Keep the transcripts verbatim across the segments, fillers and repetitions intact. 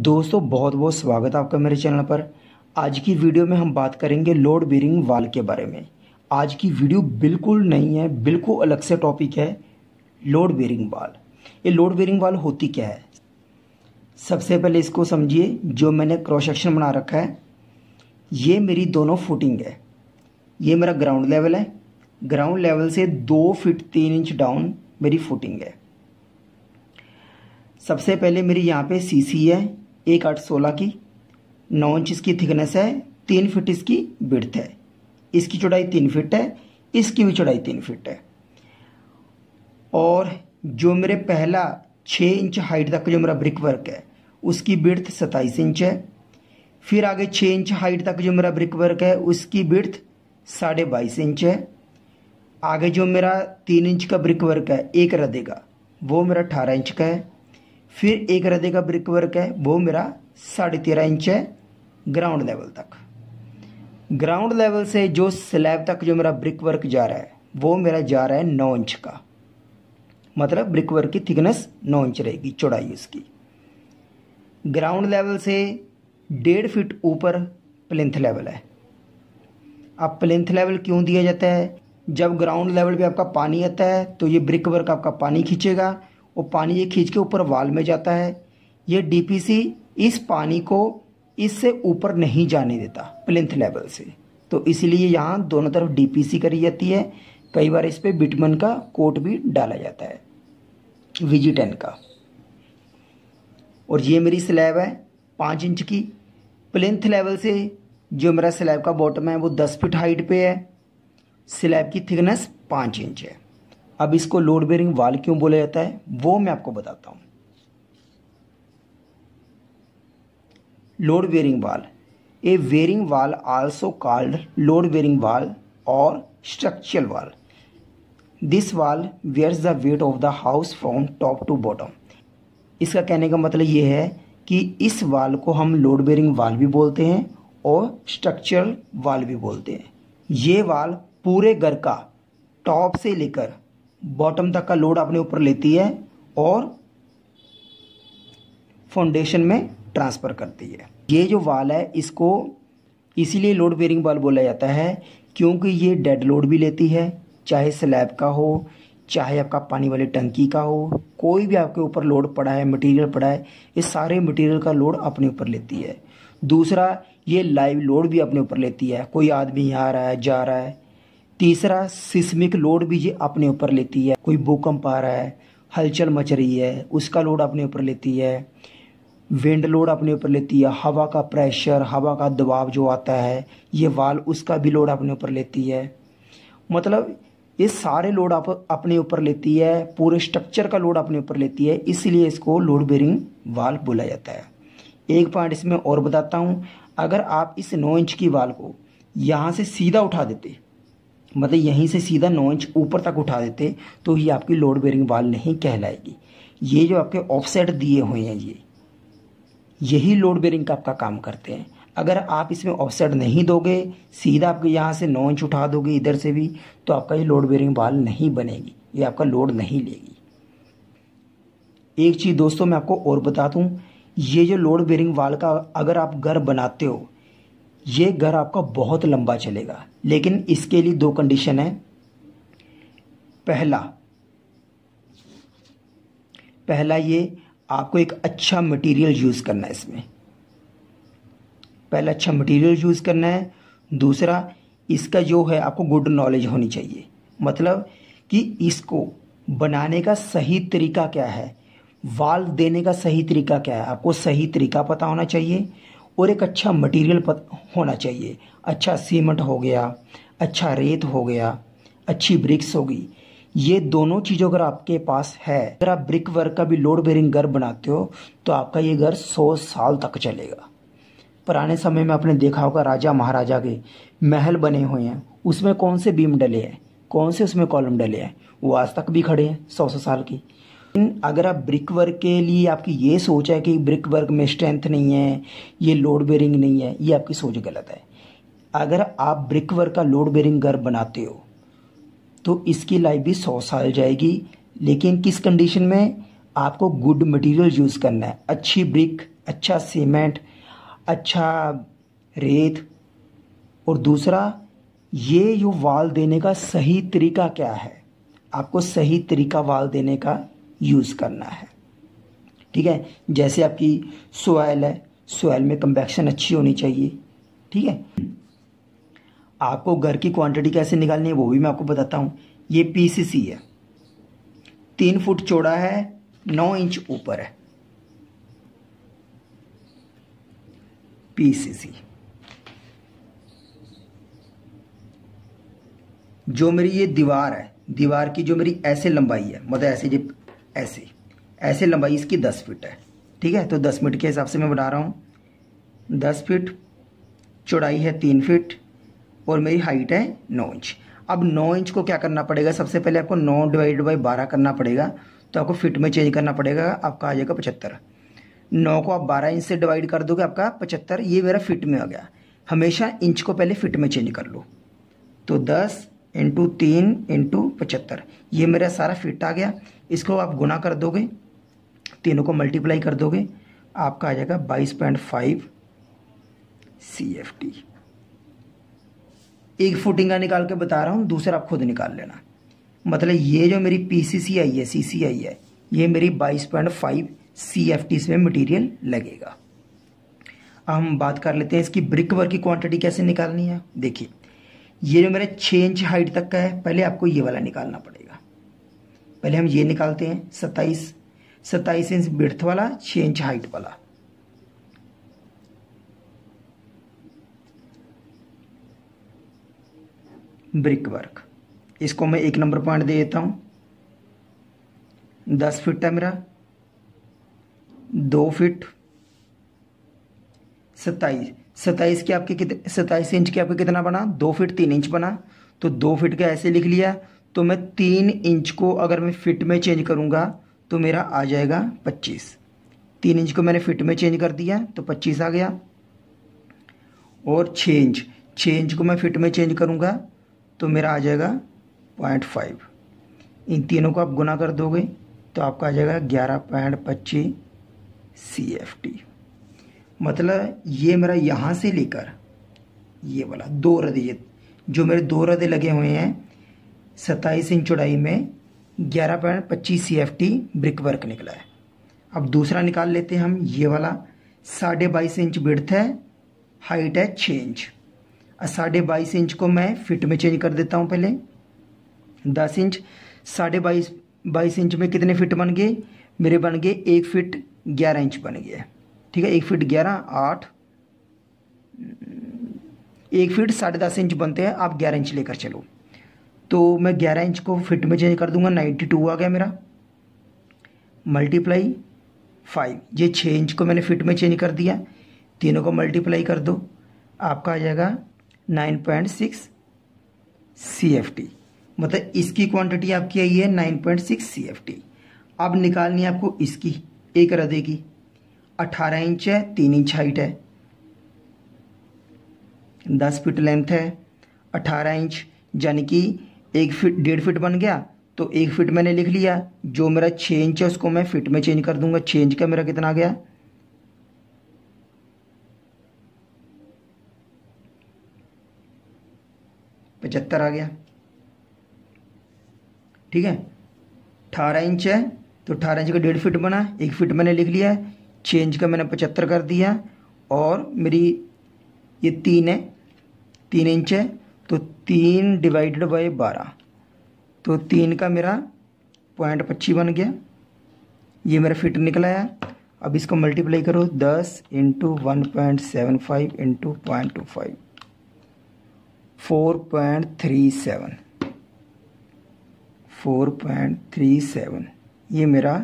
दोस्तों बहुत बहुत स्वागत है आपका मेरे चैनल पर। आज की वीडियो में हम बात करेंगे लोड बेरिंग वाल के बारे में। आज की वीडियो बिल्कुल नहीं है, बिल्कुल अलग से टॉपिक है। लोड बेरिंग वाल, ये लोड बेरिंग वाल होती क्या है? सबसे पहले इसको समझिए। जो मैंने क्रॉस सेक्शन बना रखा है, ये मेरी दोनों फुटिंग है। ये मेरा ग्राउंड लेवल है, ग्राउंड लेवल से दो फीट तीन इंच डाउन मेरी फुटिंग है। सबसे पहले मेरी यहाँ पे सीसी है एक आठ सोलह की, नौ इंच इसकी थिकनेस है, तीन फीट इसकी विड्थ है, इसकी चौड़ाई तीन फीट है, इसकी भी चौड़ाई तीन फीट है। और जो मेरे पहला छः इंच हाइट तक जो मेरा ब्रिक वर्क है उसकी विड्थ सत्ताईस इंच है। फिर आगे छः इंच हाइट तक जो मेरा ब्रिक वर्क है उसकी विड्थ साढ़े बाईस इंच है। आगे जो मेरा तीन इंच का ब्रिक वर्क है एक रदे का, वो मेरा अठारह इंच का है। फिर एक रदे का ब्रिक वर्क है वो मेरा साढ़े तेरह इंच है ग्राउंड लेवल तक। ग्राउंड लेवल से जो स्लैब तक जो मेरा ब्रिक वर्क जा रहा है वो मेरा जा रहा है नौ इंच का, मतलब ब्रिक वर्क की थिकनेस नौ इंच रहेगी, चौड़ाई उसकी। ग्राउंड लेवल से डेढ़ फीट ऊपर प्लिंथ लेवल है। अब प्लिंथ लेवल क्यों दिया जाता है? जब ग्राउंड लेवल पे आपका पानी आता है तो ये ब्रिक वर्क आपका पानी खींचेगा, वो पानी ये खींच के ऊपर वाल में जाता है। ये डीपीसी इस पानी को इससे ऊपर नहीं जाने देता प्लिंथ लेवल से, तो इसलिए यहाँ दोनों तरफ डीपीसी करी जाती है। कई बार इस पे बिटमन का कोट भी डाला जाता है, वीजी टेन का। और ये मेरी स्लैब है पाँच इंच की। प्लिंथ लेवल से जो मेरा स्लैब का बॉटम है वो दस फीट हाइट पे है। स्लैब की थिकनेस पाँच इंच है। अब इसको लोड बेरिंग वाल क्यों बोला जाता है वो मैं आपको बताता हूं। Load bearing wall, a bearing wall also called load bearing wall और structural wall. This wall wears the weight of the house from top to bottom. इसका कहने का मतलब ये है कि इस वाल को हम लोड बेरिंग वाल भी बोलते हैं और स्ट्रक्चरल वाल भी बोलते हैं। ये वाल पूरे घर का टॉप से लेकर बॉटम तक का लोड अपने ऊपर लेती है और फाउंडेशन में ट्रांसफर करती है। ये जो वाल है इसको इसीलिए लोड बेरिंग वाल बोला जाता है क्योंकि ये डेड लोड भी लेती है, चाहे स्लैब का हो, चाहे आपका पानी वाली टंकी का हो, कोई भी आपके ऊपर लोड पड़ा है, मटेरियल पड़ा है, ये सारे मटेरियल का लोड अपने ऊपर लेती है। दूसरा, ये लाइव लोड भी अपने ऊपर लेती है, कोई आदमी आ रहा है जा रहा है। तीसरा, सिस्मिक लोड भी ये अपने ऊपर लेती है, कोई भूकंप आ रहा है, हलचल मच रही है, उसका लोड अपने ऊपर लेती है। विंड लोड अपने ऊपर लेती है, हवा का प्रेशर, हवा का दबाव जो आता है ये वाल उसका भी लोड अपने ऊपर लेती है। मतलब ये सारे लोड आप अपने ऊपर लेती है, पूरे स्ट्रक्चर का लोड अपने ऊपर लेती है, इसलिए इसको लोड बेरिंग वाल बोला जाता है। एक पॉइंट इसमें और बताता हूँ, अगर आप इस नौ इंच की वाल को यहाँ से सीधा उठा देते, मतलब यहीं से सीधा नौ इंच ऊपर तक उठा देते, तो ये आपकी लोड बेरिंग वाल नहीं कहलाएगी। ये जो आपके ऑफसेट दिए हुए हैं ये यही लोड बेरिंग का आपका काम करते हैं। अगर आप इसमें ऑफसेट नहीं दोगे, सीधा आपके यहाँ से नौ इंच उठा दोगे इधर से भी, तो आपका ये लोड बेरिंग वाल नहीं बनेगी, ये आपका लोड नहीं लेगी। एक चीज़ दोस्तों मैं आपको और बता दूं, ये जो लोड बेरिंग वाल का अगर आप घर बनाते हो, ये घर आपका बहुत लंबा चलेगा, लेकिन इसके लिए दो कंडीशन है। पहला पहला ये आपको एक अच्छा मटेरियल यूज़ करना है, इसमें पहला अच्छा मटेरियल यूज़ करना है। दूसरा, इसका जो है आपको गुड नॉलेज होनी चाहिए, मतलब कि इसको बनाने का सही तरीका क्या है, वाल देने का सही तरीका क्या है, आपको सही तरीका पता होना चाहिए। और एक अच्छा मटेरियल होना चाहिए, अच्छा सीमेंट हो गया, अच्छा रेत हो गया, अच्छी ब्रिक्स होगी। ये दोनों चीज़ों अगर आपके पास है, अगर आप ब्रिक वर्क का भी लोड बेरिंग घर बनाते हो तो आपका ये घर सौ साल तक चलेगा। पुराने समय में आपने देखा होगा राजा महाराजा के महल बने हुए हैं, उसमें कौन से बीम डले हैं, कौन से उसमें कॉलम डले हैं, वो आज तक भी खड़े हैं सौ सौ साल की। अगर आप ब्रिक वर्क के लिए आपकी ये सोच है कि ब्रिक वर्क में स्ट्रेंथ नहीं है, ये लोड बेरिंग नहीं है, ये आपकी सोच गलत है। अगर आप ब्रिक वर्क का लोड बेरिंग घर बनाते हो तो इसकी लाइफ भी सौ साल जाएगी, लेकिन किस कंडीशन में? आपको गुड मटेरियल यूज़ करना है, अच्छी ब्रिक, अच्छा सीमेंट, अच्छा रेत, और दूसरा ये जो वाल देने का सही तरीका क्या है, आपको सही तरीका वाल देने का यूज़ करना है। ठीक है, जैसे आपकी सॉइल है, सॉइल में कंपैक्शन अच्छी होनी चाहिए। ठीक है, आपको घर की क्वांटिटी कैसे निकालनी है वो भी मैं आपको बताता हूँ। ये पीसीसी है, तीन फुट चौड़ा है, नौ इंच ऊपर है, पीसीसी। जो मेरी ये दीवार है, दीवार की जो मेरी ऐसे लंबाई है, मतलब ऐसे जो ऐसे ऐसे लंबाई इसकी दस फीट है। ठीक है, तो दस फीट के हिसाब से मैं बना रहा हूँ। दस फीट चौड़ाई है तीन फीट और मेरी हाइट है नौ इंच। अब नौ इंच को क्या करना पड़ेगा, सबसे पहले आपको नौ डिवाइड बाई बारह करना पड़ेगा, तो आपको फिट में चेंज करना पड़ेगा, आपका आ जाएगा पचहत्तर। नौ को आप बारह इंच से डिवाइड कर दोगे, आपका पचहत्तर, ये मेरा फिट में आ गया। हमेशा इंच को पहले फिट में चेंज कर लो, तो दस इंटू तीन इंटू पचहत्तर, ये मेरा सारा फिट आ गया। इसको आप गुना कर दोगे, तीनों को मल्टीप्लाई कर दोगे, आपका आ जाएगा बाईस point five C F T. एक फुटिंग का निकाल के बता रहा हूँ, दूसरा आप खुद निकाल लेना। मतलब ये जो मेरी पी सी सी आई है, सी सी आई है, ये मेरी बाईस point five C F T इसमें मटीरियल लगेगा। अब हम बात कर लेते हैं इसकी ब्रिक वर्क की क्वांटिटी कैसे निकालनी है। देखिए, ये जो मेरे छः इंच हाइट तक का है, पहले आपको ये वाला निकालना पड़ेगा। पहले हम ये निकालते हैं, सत्ताईस सत्ताईस इंच बिड्थ वाला, छः इंच हाइट वाला। ब्रिक वर्क, इसको मैं एक नंबर पॉइंट दे देता हूँ। दस फीट है मेरा, दो फीट, सत्ताईस सत्ताईस के आपके कितने, सत्ताईस इंच के आपके कितना बना, दो फीट तीन इंच बना। तो दो फीट का ऐसे लिख लिया, तो मैं तीन इंच को अगर मैं फिट में चेंज करूँगा तो मेरा आ जाएगा पच्चीस। तीन इंच को मैंने फिट में चेंज कर दिया तो पच्चीस आ गया। और छः इंच छः इंच को मैं फिट में चेंज करूँगा तो मेरा आ जाएगा पॉइंट फाइव। इन तीनों को आप गुना कर दोगे तो आपका आ जाएगा ग्यारह पॉइंट पच्चीस सी एफ टी। मतलब ये मेरा यहाँ से लेकर ये वाला दो रदे, जो मेरे दो रदे लगे हुए हैं सत्ताईस इंच चौड़ाई में, ग्यारह पॉइंट पच्चीस C F T brick work निकला है। अब दूसरा निकाल लेते हैं हम, ये वाला साढ़े बाईस इंच बिड्थ है, हाइट है छः इंच। साढ़े बाईस इंच को मैं फिट में चेंज कर देता हूँ। पहले दस इंच, साढ़े बाईस बाईस इंच में कितने फिट बन गए मेरे, बन गए एक फिट ग्यारह इंच बन गया। ठीक है, एक फिट ग्यारह, आठ, एक फिट साढ़े दस इंच बनते हैं, आप ग्यारह इंच लेकर चलो। तो मैं ग्यारह इंच को फिट में चेंज कर दूंगा, नाइन्टी टू आ गया मेरा, मल्टीप्लाई फाइव। ये छः इंच को मैंने फिट में चेंज कर दिया, तीनों को मल्टीप्लाई कर दो, आपका आ जाएगा nine point six C F T. मतलब इसकी क्वांटिटी आपकी आई है nine point six C F T. अब निकालनी है आपको इसकी, एक रदे की, अठारह इंच है, तीन इंच हाइट है, दस फीट लेंथ है, अठारह इंच यानी कि एक फिट डेढ़ फिट बन गया। तो एक फिट मैंने लिख लिया, जो मेरा छः इंच है उसको मैं फिट में चेंज कर दूंगा। छः इंच का मेरा कितना आ गया, पचहत्तर आ गया। ठीक है, अठारह इंच है तो अठारह इंच का डेढ़ फिट बना, एक फिट मैंने लिख लिया, छः इंच का मैंने पचहत्तर कर दिया। और मेरी ये तीन है, तीन इंच है, तो तीन डिवाइडेड बाई बारह, तो तीन का मेरा पॉइंट पच्चीस बन गया। ये मेरा फिट निकला है। अब इसको मल्टीप्लाई करो, दस into one point seven five into point two five, four point three seven, four point three seven, ये मेरा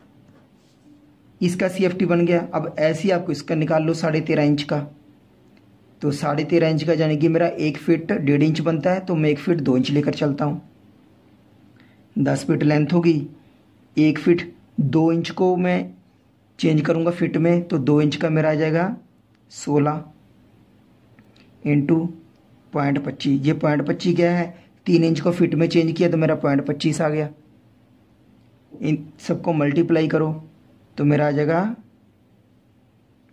इसका सी एफ टी बन गया। अब ऐसे ही आपको इसका निकाल लो, साढ़े तेरह इंच का, तो साढ़े तेरह इंच का यानी कि मेरा एक फिट डेढ़ इंच बनता है, तो मैं एक फिट दो इंच लेकर चलता हूँ। दस फिट लेंथ होगी, एक फिट दो इंच को मैं चेंज करूँगा फिट में, तो दो इंच का मेरा आ जाएगा सोलह इंटू पॉइंट पच्चीस। ये पॉइंट पच्चीस क्या है, तीन इंच को फिट में चेंज किया तो मेरा पॉइंट पच्चीस आ गया। इन सबको मल्टीप्लाई करो तो मेरा आ जाएगा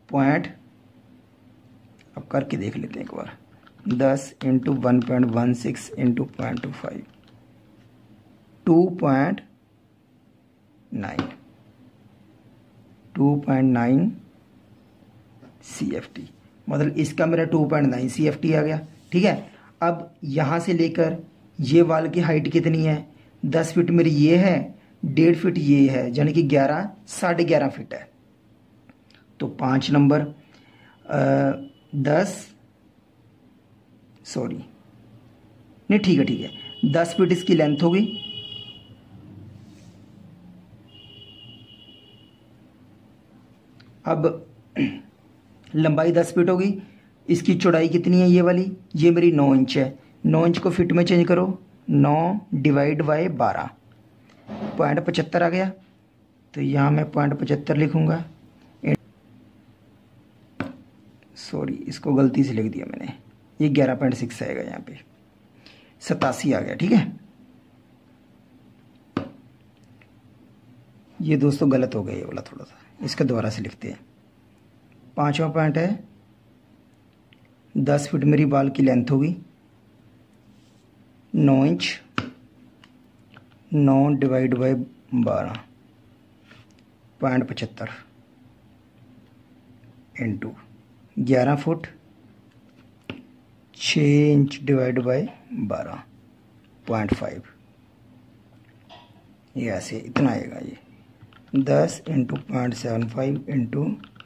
पॉइंट, अब करके देख लेते हैं एक बार, दस into one point one six into point two five, two point nine, two point nine C F T, मतलब इसका मेरा two point nine C F T आ गया। ठीक है, अब यहाँ से लेकर ये वाल की हाइट कितनी है, दस फीट मेरी ये है, डेढ़ फीट ये है, यानी कि ग्यारह साढ़े ग्यारह फीट है। तो पाँच नंबर आ, दस सॉरी नहीं ठीक है ठीक है दस फीट इसकी लेंथ होगी, अब लंबाई दस फीट होगी, इसकी चौड़ाई कितनी है ये वाली, ये मेरी नौ इंच है, नौ इंच को फिट में चेंज करो, नौ डिवाइड बाय बारह, पॉइंट पचहत्तर आ गया। तो यहाँ मैं पॉइंट पचहत्तर लिखूँगा, सॉरी इसको गलती से लिख दिया मैंने, ये ग्यारह पॉइंट सिक्स आएगा, यहाँ पे सतासी आ गया। ठीक है, ये दोस्तों गलत हो गया ये वाला थोड़ा सा, इसका दोबारा से लिखते हैं। पांचवा पॉइंट है, दस फीट मेरी बाल की लेंथ होगी, नौ इंच, नौ डिवाइड बाय बारह, पॉइंट पचहत्तर इंटू ग्यारह फुट, छः इंच डिवाइड बाय बारह, पॉइंट फाइव, ये ऐसे इतना आएगा। ये दस into point seven five into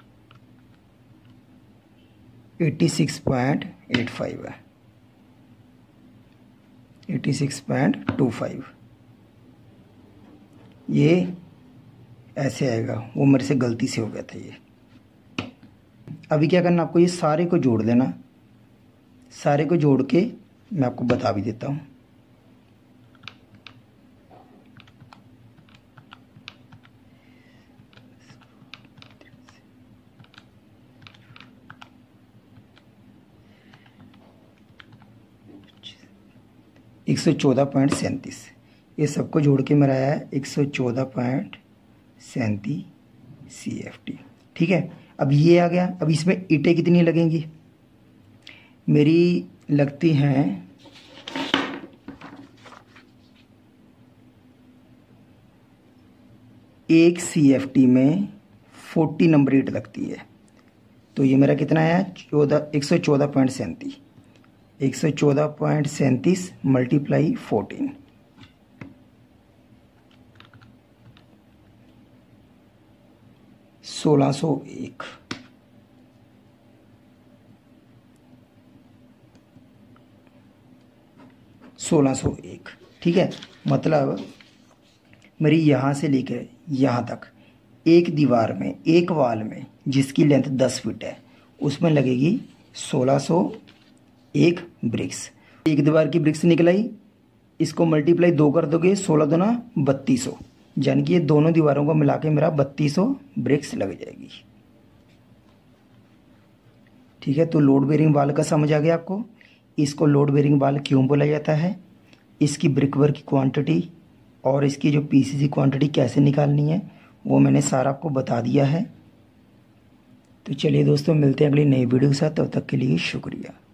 eighty six point eight five है, eighty six point two five, ये ऐसे आएगा, वो मेरे से गलती से हो गया था ये। अभी क्या करना आपको, ये सारे को जोड़ देना, सारे को जोड़ के मैं आपको बता भी देता हूँ। एक सौ चौदह पॉइंट सैंतीस, ये सबको जोड़ के मेरा आया है एक सौ चौदह पॉइंट सैंतीस सी एफ टी। ठीक है, अब ये आ गया। अब इसमें ईंटें कितनी लगेंगी, मेरी लगती हैं एक सी एफ टी में फोर्टी नंबर ईंट लगती है। तो ये मेरा कितना है, चौदह एक सौ चौदह पॉइंट सैंतीस, एक सौ चौदह पॉइंट सैंतीस मल्टीप्लाई फोर्टीन, सोलह सौ एक, सोलह सौ एक। ठीक है, मतलब मेरी यहाँ से लेकर यहाँ तक एक दीवार में, एक वाल में जिसकी लेंथ दस फीट है, उसमें लगेगी सोलह सौ एक ब्रिक्स। एक दीवार की ब्रिक्स निकल आई, इसको मल्टीप्लाई दो कर दोगे, सोलह दूना बत्तीस सौ, यानी कि ये दोनों दीवारों को मिला के मेरा बत्तीस सौ ब्रिक्स लग जाएगी। ठीक है, तो लोड बेरिंग वाल का समझ आ गया आपको। इसको लोड बेरिंग वाल क्यों बोला जाता है, इसकी ब्रिक वर्क की क्वांटिटी और इसकी जो पीसीसी क्वांटिटी कैसे निकालनी है वो मैंने सारा आपको बता दिया है। तो चलिए दोस्तों, मिलते हैं अगली नई वीडियो के साथ, तब तक के लिए शुक्रिया।